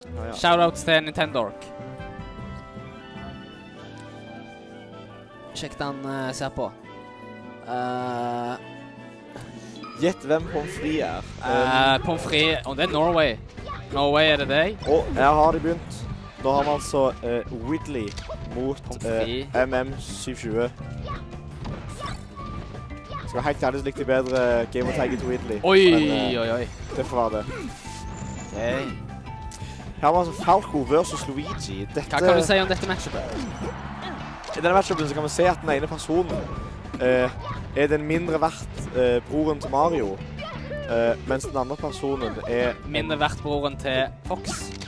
Shoutouts til Nintendork. Sjekk den ser på. Gjett hvem pommes frites er. Pommes frites, og det er Norway. Norway, er det deg? Og her har de begynt. Da har vi altså Whitley mot MM720. Skal være helt ærlig så likte jeg bedre gamertagget til Whitley. Oi. Det får være det. Okay. Her har vi altså Falco versus Luigi. Hva kan du si om dette matchupet? I denne matchupen så kan vi se at den ene personen er den mindre verdt broren til Mario. Mens den andre personen er... Mindre verdt broren til Fox.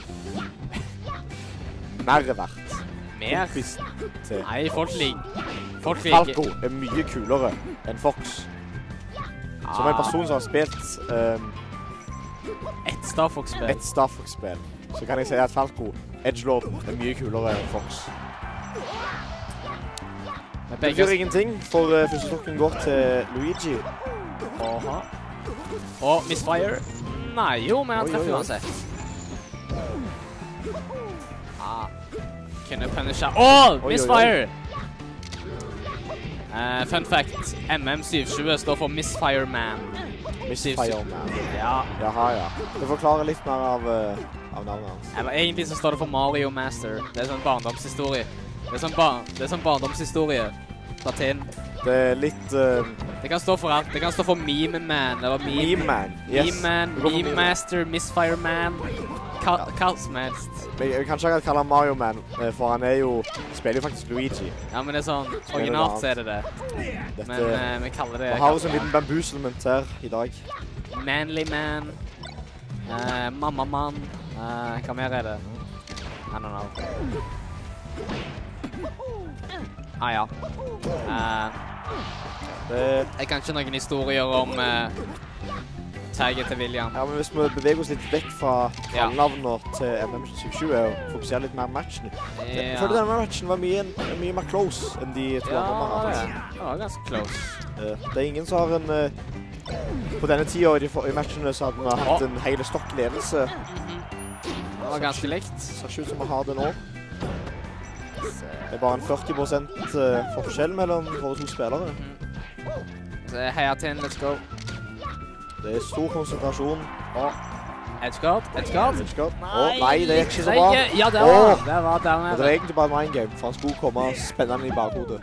Mer verdt. Mer? Nei, folk liker. Falco er mye kulere enn Fox. Som en person som har spilt et Star Fox-spill. Så kan jeg si at Falco, Edgelord, er mye kulere enn Fox. Det gjør ingenting, for første stokken går til Luigi. Og Misfire. Nei, jo, men han treffer uansett. Kunne punishe. Misfire! Fun fact, MM720 står for Misfire Man. Misfire Man. Ja. Jaha, ja. Det forklarer litt mer av navnet hans. Egentlig så står det for Mario Master. Det er sånn barndomshistorie. Det er sånn barndomshistorie. Latin. Det er litt... Det kan stå for alt. Det kan stå for Meme Man, eller Meme Man, yes. Meme Man, Meme Master, Misfire Man. Hva som helst. Jeg kan ikke kalle han Mario Man, for han er jo... Spiller jo faktisk Luigi. Ja, men det er sånn... Originalt så er det det. Men vi kaller det... Vi har jo sånn liten bambuselement her i dag. Manly Man. Mamma Man. Hva mer er det? I don't know. Ja. Jeg kan ikke noen historier om tagget til William. Ja, men hvis vi beveger oss litt vekk fra navnet til MM720 og fokuserer litt mer på matchen. Jeg føler denne matchen var mye mer close enn de to andre man har hatt. Ja, ganske close. Det er ingen som har en... På denne tiden i matchene så hadde vi hatt en hele stokkledelse. Det var ganske likt. Det ser ikke ut som vi har det nå. Det er bare en 40% forskjell mellom våre to spillere. Heia til, let's go. Det er stor konsentrasjon. Edgeguard. Nei, det gikk ikke så bra. Ja, det var der nede. Det er egentlig bare en mindgame, for han skulle komme spennende i bakhodet.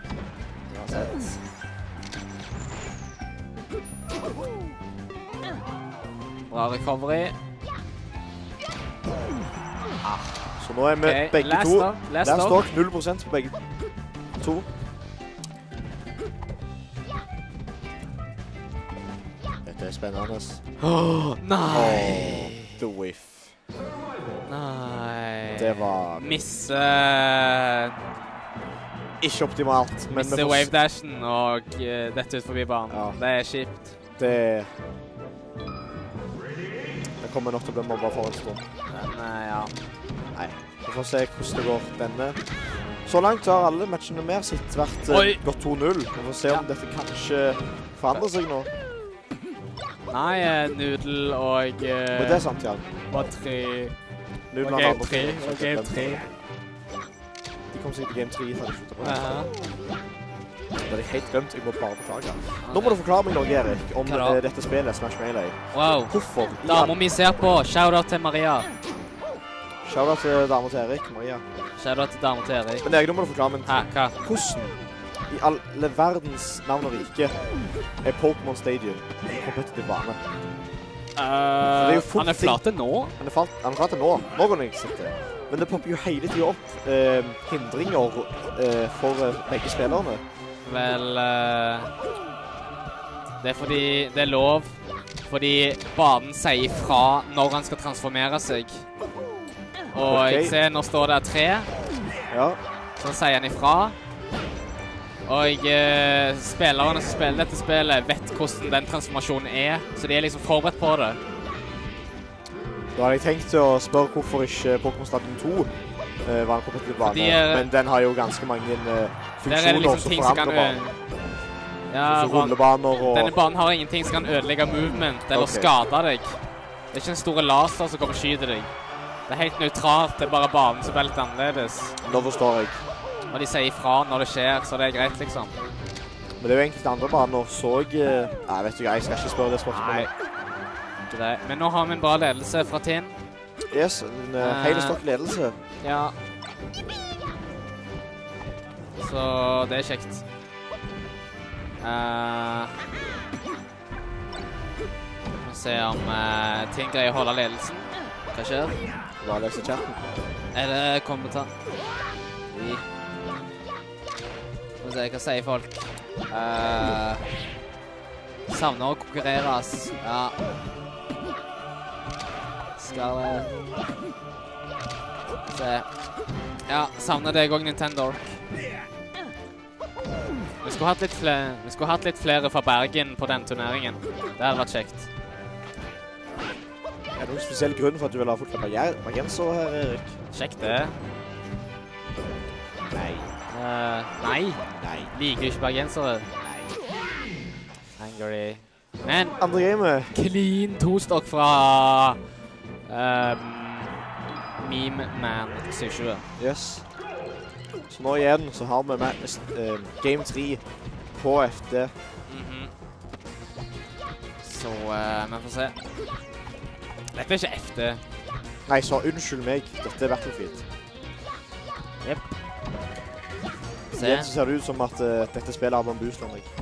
Bra recovery. Så nå er vi begge to. Last talk, 0% på begge to. Dette er spennende. Nei! The whiff. Nei. Det var... Misse... Ikke optimalt. Misse wave-dashen og dette ut forbi banen. Det er kjipt. Det kommer nok til å bli mobbet for en stund. Men ja. Nei, vi får se hvordan det går denne. Så langt har alle matchene mer sitt vært gått 2-0. Vi får se om dette kanskje forandrer seg nå. Nei, Noodle og... Men det er sant, Jan. Og 3. Og Game 3. De kom seg til Game 3 før de sluttet på det. Det er helt glemt, jeg må bare beklage. Nå må du forklare meg noe, Erik, om dette spillet, Smash Melee. Wow. Hvorfor? Damer vi ser på, shoutout til Maria. Shoutout til damer til Erik, Maria. Shoutout til damer til Erik. Men Erik, nå må du forklare meg en ting. Hvordan i alle verdens navn og rike er Pokémon Stadium kompetitiv bane? Han er flate nå. Han er flate nå. Nå går den ikke sitte. Men det popper jo hele tiden opp hindringer for begge spillerne. Vel, det er fordi det er lov. Fordi banen sier fra når han skal transformere seg. Og jeg ser, nå står det 3. Ja. Så sier han ifra. Og spillerne som spiller dette spillet vet hvordan den transformasjonen er. Så de er liksom forberedt på det. Da har jeg tenkt å spørre hvorfor ikke Pokémon Stadium 2 var en kompetitiv bane. Men den har jo ganske mange funksjoner liksom som forandrer banen. Ja, rullebaner og... Denne banen har ingenting som kan ødelegge movement eller skade deg. Det er ikke en stor laser som kommer og skyter deg. Det er helt nøytralt, det er bare banen som er litt annerledes. Nå forstår jeg. Og de sier ifra når det skjer, så det er greit, liksom. Men det er jo enkelte andre baner, så jeg vet ikke, jeg skal ikke spørre det spørsmålet. Nei, ikke det. Men nå har vi en bra ledelse fra Tinn. Yes, en hele stokk ledelse. Ja. Så det er kjekt. Vi må se om Tinn greier å holde ledelsen. Hva skjer? Bare lese chatten. Er det kommentar? Skal vi se, hva sier folk? Savner å konkurreres. Ja. Skal se. Ja, savner deg også, Nintendo. Vi skulle hatt litt flere fra Bergen på den turneringen. Det hadde vært kjekt. Er det noen spesiell grunn for at du vil ha fått bergensere her, Erik? Kjekt det. Nei. Nei. Nei. Liker ikke bergensere. Nei. Angry. Men Andre gamet. clean to-stock fra Meme Man 720. Yes. Så nå igjen så har vi med Game 3 på FD. Så vi får se. Dette er ikke FD. Nei, så unnskyld meg. Dette er Battlefield. Jep. Se. Igjen så ser det ut som at dette spillet har bambusland meg.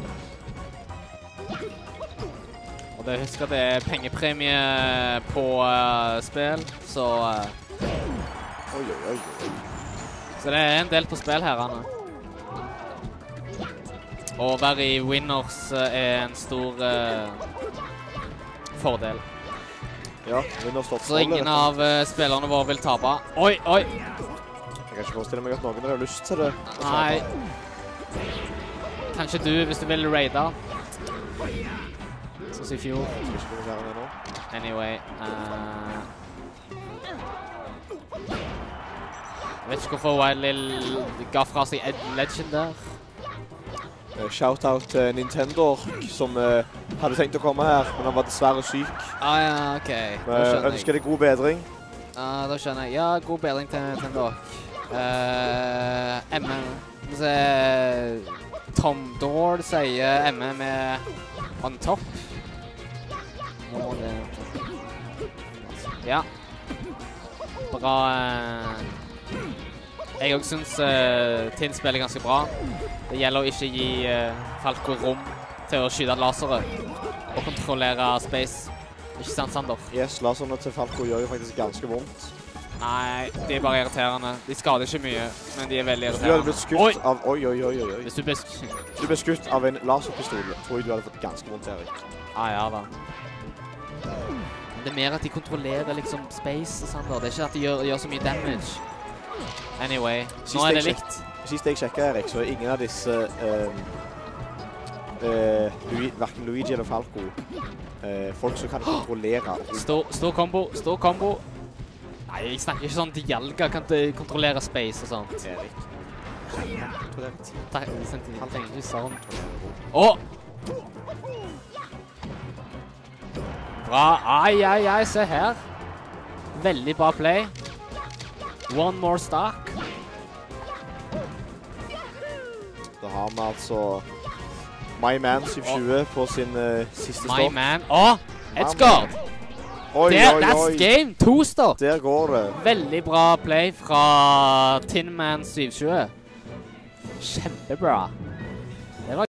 Og det husker at det er pengepremie på spill, så Oi, oi, oi, oi. Så det er en del på spill her, Anne. Å være i winners er en stor fordel. Ja, winners står Så ingen av spillerne våre vil tape. Oi, oi! Jeg kan ikke forestille meg at noen har lyst til det. Nei. Kanskje du, hvis du vil raide. Sånn som i fjor. Skal ikke kommentere det nå. Anyway. Jeg vet ikke hvorfor Wildlill ga fra seg Ed Legend der. Shoutout til Nintendo, som hadde tenkt å komme her, men han var dessverre syk. Ja, ok. Da skjønner jeg. Ønsker deg god bedring. Da skjønner jeg. Ja, god bedring til Nintendo. Tom Dord sier MM er on top. Ja. Bra. Jeg også synes Tinn spiller ganske bra. Det gjelder å ikke gi Falco rom til å skyte lasere og kontrollere space. Ikke sant, Sander? Yes, laserne til Falco gjør jo faktisk ganske vondt. Nei, de er bare irriterende. De skader ikke mye, men de er veldig Hvis du hadde blitt irriterende. skutt av... Oi, oi, oi, oi. Hvis du ble Hvis du ble skutt av en laserpistol, tror jeg du hadde fått ganske vondt, Erik. ja da. Det er mer at de kontrollerer liksom space, Sander. Det er ikke at de gjør så mye damage. Anyway, nå er det likt. Sist jeg sjekket, Erik, så er ingen av disse hverken Luigi eller Falco folk som kan kontrollere. Stor kombo. Nei, jeg snakker ikke sånn Dialga kan kontrollere space og sånt. Erik. Takk, han tenker ikke sånn. Åh! Bra. Ai, se her. Veldig bra play. One more stock. Da har vi altså My Man 720 på sin siste stopp. My Man. Edgard. Oi, That's game. 2 stopp. Der går det. Veldig bra play fra Tin Man 720. Kjempebra.